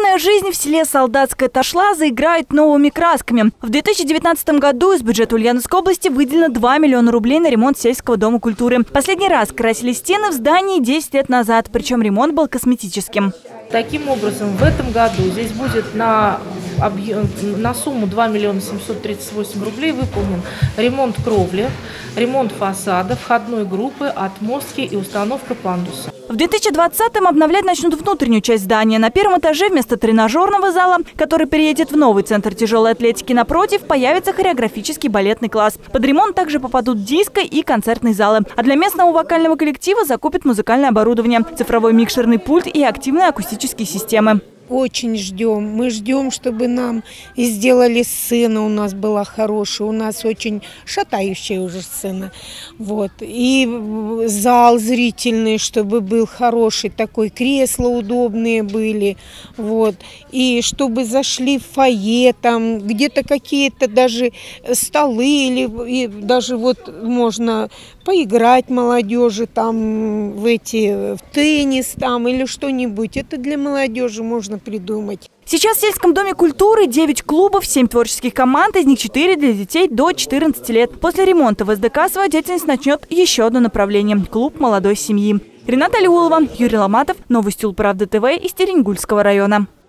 Культурная жизнь в селе Солдатская Ташла заиграет новыми красками. В 2019 году из бюджета Ульяновской области выделено 2 миллиона рублей на ремонт сельского дома культуры. Последний раз красили стены в здании 10 лет назад, причем ремонт был косметическим. Таким образом, в этом году здесь будет на сумму 2 миллиона 738 рублей выполнен ремонт кровли, ремонт фасада, входной группы, отмостки и установка пандуса. В 2020-м обновлять начнут внутреннюю часть здания. На первом этаже вместо тренажерного зала, который переедет в новый центр тяжелой атлетики напротив, появится хореографический балетный класс. Под ремонт также попадут диско и концертные залы. А для местного вокального коллектива закупят музыкальное оборудование, цифровой микшерный пульт и активные акустические системы. Очень ждем. Мы ждем, чтобы нам сделали сцену. У нас была хорошая, у нас очень шатающая уже сцена. Вот. И зал зрительный, чтобы был хороший, такой, кресла удобные были. Вот. И чтобы зашли в фойе, там где-то какие-то даже столы, или даже вот можно поиграть молодежи там в теннис там или что-нибудь. Это для молодежи можно придумать. Сейчас в сельском доме культуры 9 клубов, 7 творческих команд, из них 4 для детей до 14 лет. После ремонта в СДК свою деятельность начнет еще одно направление – клуб молодой семьи. Рената Алиулова, Юрий Ломатов, Новости Улправды ТВ из Теренгульского района.